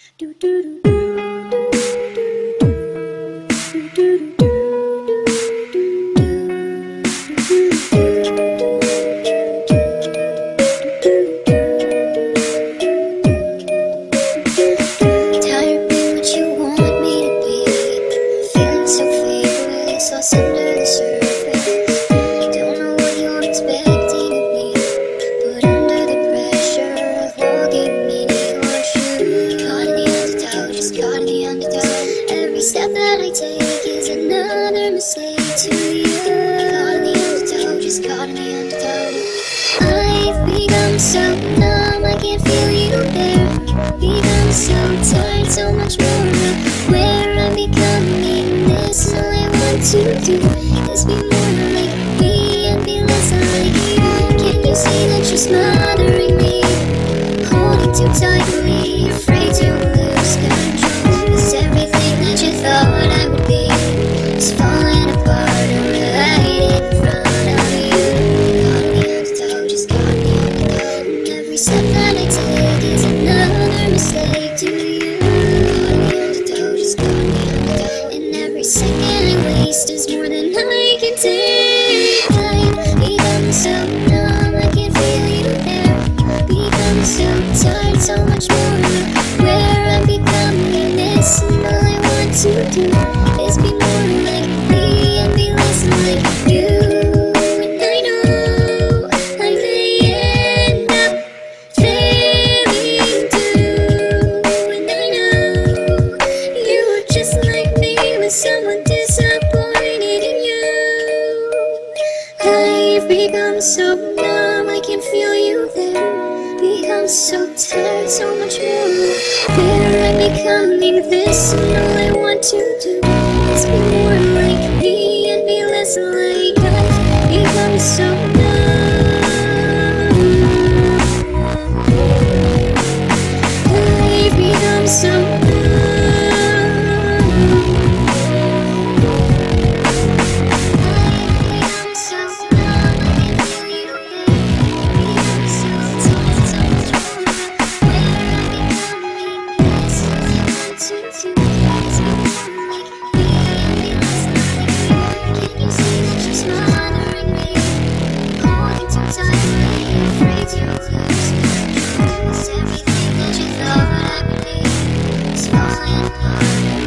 Do do do do do do Tired being what you want me to be, feeling so faithless, lost under the surface. Don't know what you're expecting of me, but under the pressure of walking in your shoes, caught in the undertow, just caught in the undertow. Every step that I take is another mistake to you. Caught in the undertow, just caught in the undertow. I've become so numb, I can't feel you there. Become so tired, so much more of where I'm becoming. This all I want to do is be more like me and be less like you. Can't you see that you're smothering me, holding too tightly, afraid to lose control? 'Cause everything that you thought I would be is falling apart right in front of you. Caught in the undertow, just caught in the undertow. And every step that I take is another mistake to you. Caught in the undertow, just caught in the undertow. And every second I waste is more than I can take. I've become so numb, I can't feel you there. Become so tired, so much more of where I'm becoming. This and all I want to do is be more like me and be less like you. And I know I may end up failing too. And I know you were just like me with someone disappointed in you. I've become so numb, I can't feel you there. Become so tired, so much more where I'm becoming. This and all I want to do is be more like me and be less like I've become so numb. I've become so numb. I've become so numb, I can't feel you there. Become so tired, so much more where I'm becoming. This all I want to do is be more like me and be less like you. Can't you see that you're smothering me, holding too tightly, afraid to lose control? 'Cause everything that you thought I would be is falling apart